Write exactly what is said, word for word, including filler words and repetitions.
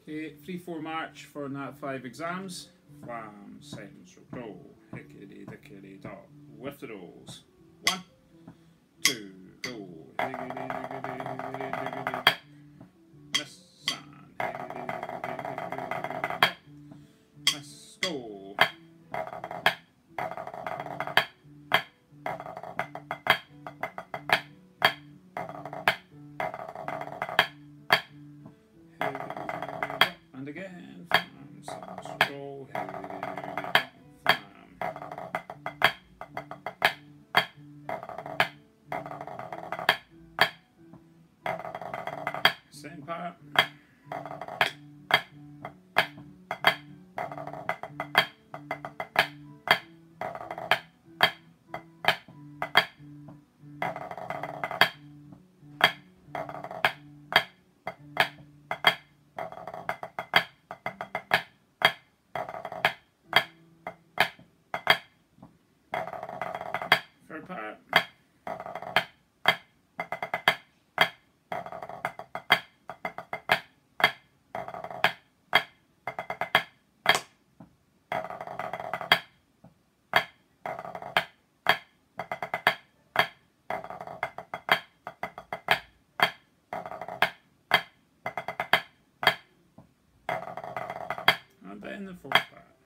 Okay, three four march for nat five exams. Flam, sem, so do, hickety dickety dot. With the rolls. One, two, go. Higgity diggity higgity diggity dot. Miss san, higgity diggity higgity diggity dot. Let's go. And again, flam, sem, so do, higgity diggity dot. Same part. Third part. And then the fourth part.